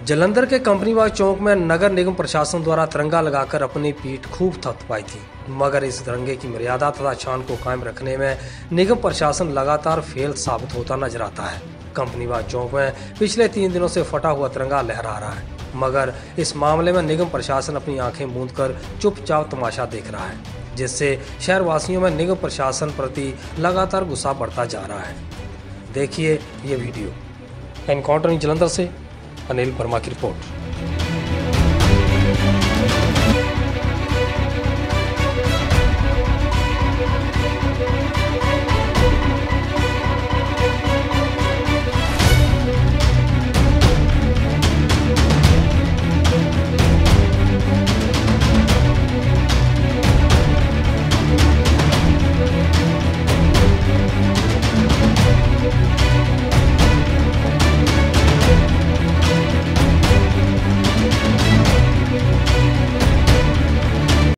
जालंधर के कंपनी बाग चौक में नगर निगम प्रशासन द्वारा तिरंगा लगाकर अपनी पीठ खूब थपथपाई थी, मगर इस तिरंगे की मर्यादा तथा शान को कायम रखने में निगम प्रशासन लगातार फेल साबित होता नजर आता है। कंपनी बाग चौक में पिछले 3 दिनों से फटा हुआ तिरंगा लहरा रहा है, मगर इस मामले में निगम प्रशासन अपनी आंखें मूंद कर चुपचाप तमाशा देख रहा है, जिससे शहरवासियों में निगम प्रशासन प्रति लगातार गुस्सा बढ़ता जा रहा है। देखिए ये वीडियो। एनकाउंटर जालंधर से अनिल वर्मा की रिपोर्ट।